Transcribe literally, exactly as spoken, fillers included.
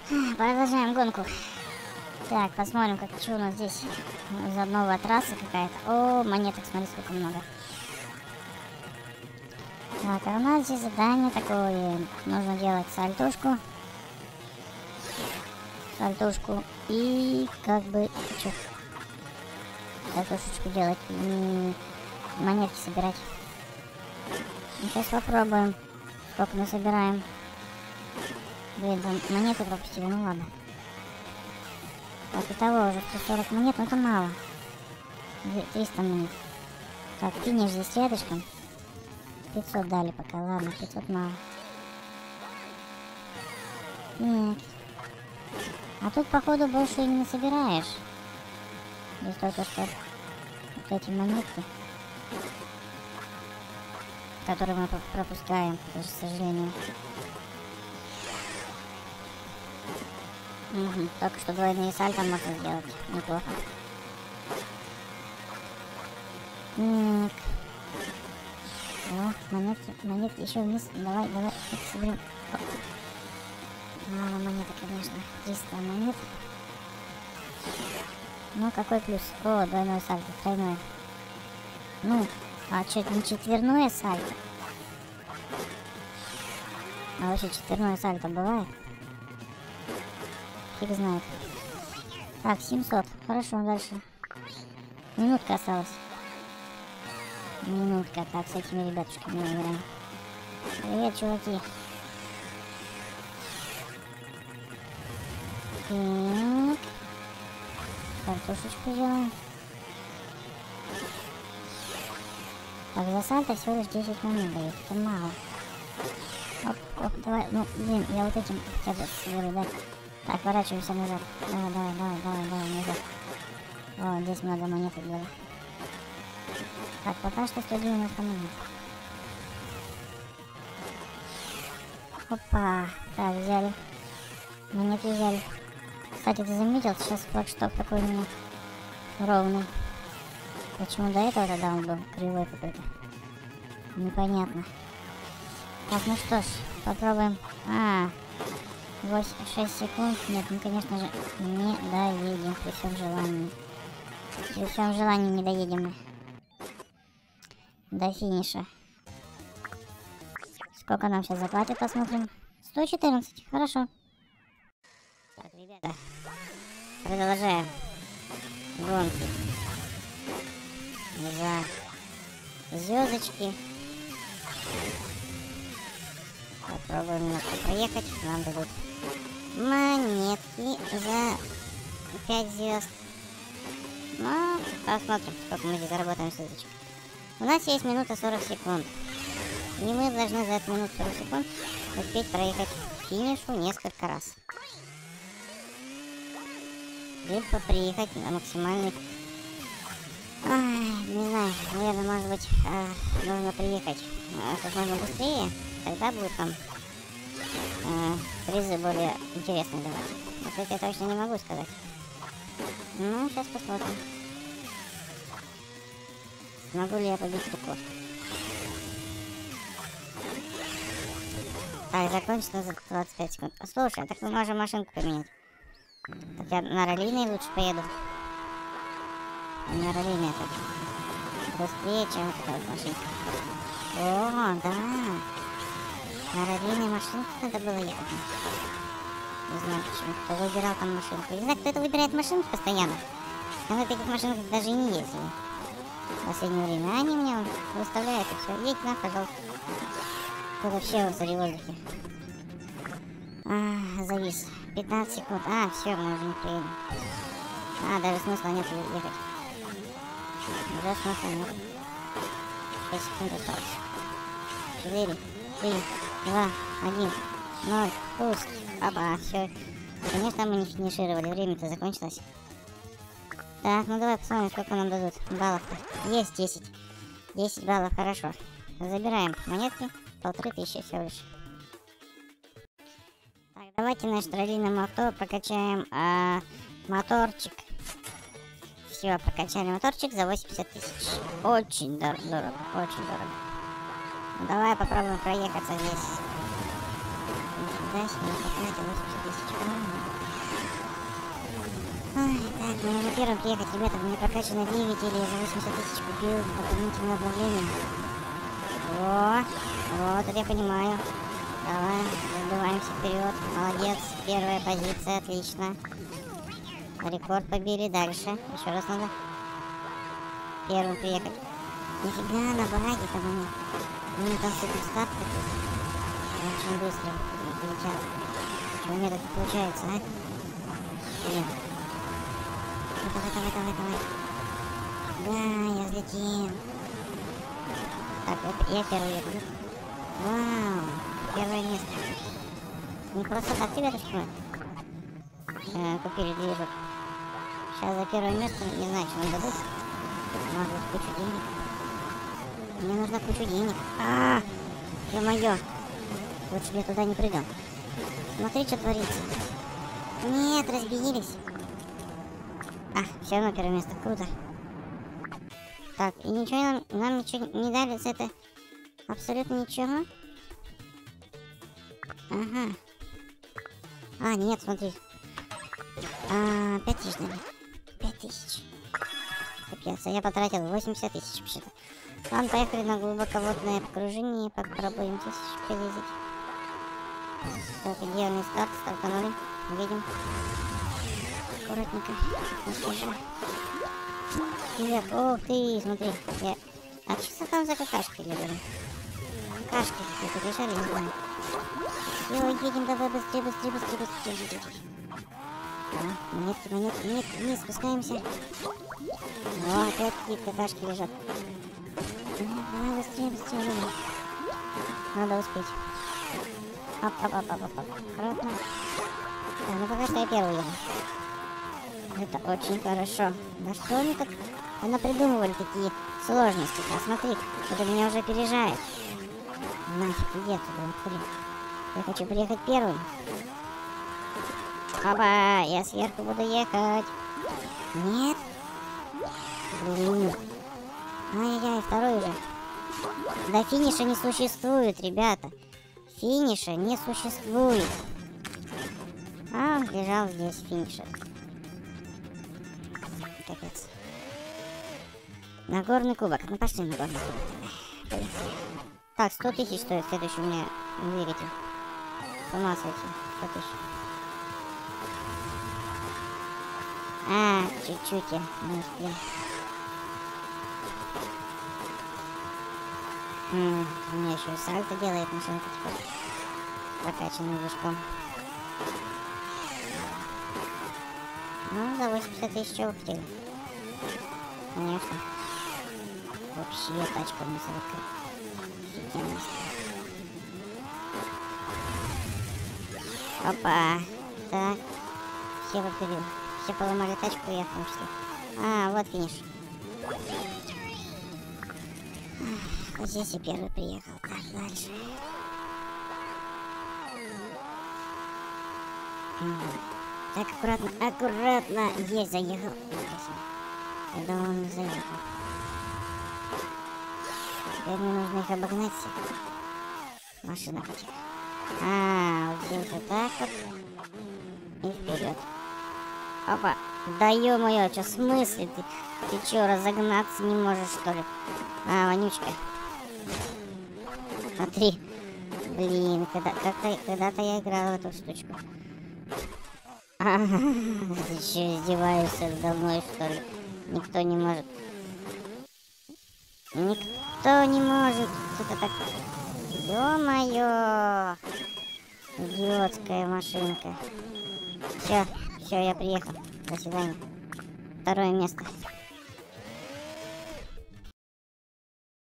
Продолжаем гонку. Так, посмотрим, как что у нас здесь. За новая трасса какая-то. О, монеток, смотри, сколько много. Так, а у нас здесь задание такое. Нужно делать сальтушку. Сальтушку и как бы... Что? Сальтушечку делать. И монетки собирать. Ну, сейчас попробуем. Сколько мы собираем. Блин, там монеты пропустили, ну ладно. Так, и того уже сто сорок монет, но это мало. триста монет. Так, финиш здесь рядышком. пятьсот дали пока, ладно, пятьсот мало. Нет. А тут, походу, больше и не собираешь. Здесь только что вот эти монетки, которые мы пропускаем, к сожалению. Угу. Только что двойные сальто можно сделать. Неплохо. Так. О, монетки, монетки еще вниз. Давай, давай, соберем. Мало монеток, конечно. триста монет. Ну, какой плюс? О, двойное сальто, тройное. Ну, а что, не четверное сальто? А вообще четверное сальто бывает? Фиг знает. Так, семьсот. Хорошо, дальше. Минутка осталась. Минутка. Так, с этими ребятушками играем. Привет, чуваки. Так. Картошечку делаем. Так, за сальто всего лишь десять монет дает. Это мало. Оп, оп, давай. Ну, блин, я вот этим хотя бы соберу, да? Так, поворачиваемся назад. Давай, давай, давай, давай, давай, назад. О, здесь много монет было. Так, пока что сто девяносто монет. Опа. Так, взяли. Монеты взяли. Кстати, ты заметил, сейчас флагшток такой у меня ровный. Почему до этого тогда он был кривой какой-то? Непонятно. Так, ну что ж, попробуем. А, восемь, шесть секунд. Нет, мы, конечно же, не доедем при всем желании. При всем желании не доедем мы до финиша. Сколько нам сейчас заплатят, посмотрим. сто четырнадцать, хорошо. Так, ребята, продолжаем гонки за звездочки. Попробуем немножко проехать. Нам дадут монетки за пять звезд. Ну, посмотрим, сколько мы здесь заработаем звездочек. У нас есть минута сорок секунд. И мы должны за эту минуту сорок секунд успеть проехать к финишу несколько раз. Либо приехать на максимальный... Ай, не знаю, наверное, может быть, э, нужно приехать э, как можно быстрее. Тогда будут там э, призы более интересные давать. Вот это я точно не могу сказать. Ну, сейчас посмотрим. Смогу ли я побить рекорд. Так, закончено за двадцать пять секунд. Слушай, так мы можем машинку поменять. Так я на раллийной лучше поеду. На раллийной так быстрее, чем вот эта вот машинка. О, да. На раллийной машинке надо было ехать. Не знаю почему. Кто выбирал там машинку. Не знаю, кто это выбирает машинки постоянно. Я на таких машинках даже и не ездил. В последнее время. Они мне выставляют и все. Едь на, пожалуйста. Кто вообще в заре воздухе. А, завис. пятнадцать секунд. А, все, мы уже не приедем. А, даже смысла нет ехать. Уже смысла нет. шесть секунд осталось. четыре, три, два, один, ноль. Пуск. Опа, все. Конечно, мы не финишировали. Время-то закончилось. Так, ну давай посмотрим, сколько нам дадут баллов-то. Есть десять. десять баллов, хорошо. Забираем монетки. Полторы тысячи всего лишь. Так, давайте наш раллийному авто прокачаем а, моторчик. Все, прокачали моторчик за восемьдесят тысяч. Очень дор дорого, очень дорого. Ну, давай попробуем проехаться здесь. Нифига себе, я потратил восемьдесят тысяч. Ой, так, мне нужно первым приехать, ребята. У меня прокачано двигатель, я за восемьдесят тысяч купил дополнительное обновление. О, вот это я понимаю. Давай, забиваемся вперед. Молодец, первая позиция, отлично. Рекорд побили, дальше. Еще раз надо первым приехать. Нифига, на баге там они. У меня там суперстарт такой. Очень быстро летят. Что у меня так не получается, а? Блин. Ну, давай, давай, давай, давай. Да, я взлетел. Так, я, я первый еду. Вау, первое место. Не просто так, ребятушки, мы э, купили движок. Сейчас за первое место, не знаю, что нам дадут. Может быть, кучу денег. Мне нужна кучу денег. А, ё-моё. Лучше я туда не приду. Смотри, что творится. Нет, разбились. А, все равно первое место. Круто. Так, и ничего нам, нам ничего не дали за это. Абсолютно ничего. Ага. А, нет, смотри. А, пять тысяч дали. Пять тысяч. Капец, а я потратил восемьдесят тысяч вообще-то. Ладно, поехали на глубоководное погружение. Попробуем здесь полезать. Так, идеальный старт. Стартанули. Видим. Аккуратненько. Вверх. Ох ты, смотри. Я... А что там за какашки лежали? Какашки какие-то лежали, не знаю. Ой, едем, давай быстрее, быстрее, быстрее, быстрее, быстрее. А, монетки, монетки, монетки, вниз спускаемся. О, опять какие-то какашки лежат. Давай быстрее, быстрее, давай. Надо успеть. Оп, оп, оп, оп, оп, оп. Аккуратно. Да, ну пока что я первый еду. Это очень хорошо. Да что они так напридумывали такие сложности? А смотри, это меня уже опережает. Нафиг, иди отсюда, открой. Я хочу приехать первым. Опа, я сверху буду ехать. Нет? Блин. Ай-яй-яй, второй уже. Да финиша не существует, ребята. Финиша не существует. А, он лежал здесь, финиша. Капец. Нагорный кубок. Ну пошли на горный кубок. Так, сто тысяч стоит следующий у меня двигатель. С ума сойти. сто тысяч. А, чуть-чуть я не успел. М-м, у меня еще и сальто делает машинка теперь. Прокачанным движком. Ну, за восемьдесят тысяч чего хотели? Конечно. Вообще тачка мне сорок. Офигенно. Опа. Так. Все повторил. Все поломали тачку, и я в том числе. А, вот финиш. Вот здесь я первый приехал. Так, дальше. Так, аккуратно, аккуратно. Есть, заехал. Когда он заехал. Теперь мне нужно их обогнать всех. Машина хотя бы. А, вот здесь вот так вот. И вперед. Опа. Да ё-моё, что в смысле? Ты, ты чё, разогнаться не можешь, что ли? А, вонючка. Смотри. Блин, когда, как-то, когда-то я играл в эту штучку. А, ты чё, издеваешься надо мной, что ли? Никто не может. Никто не может. Что-то так... Ё-моё! Идиотская машинка. Все, все, я приехал. До свидания. Второе место.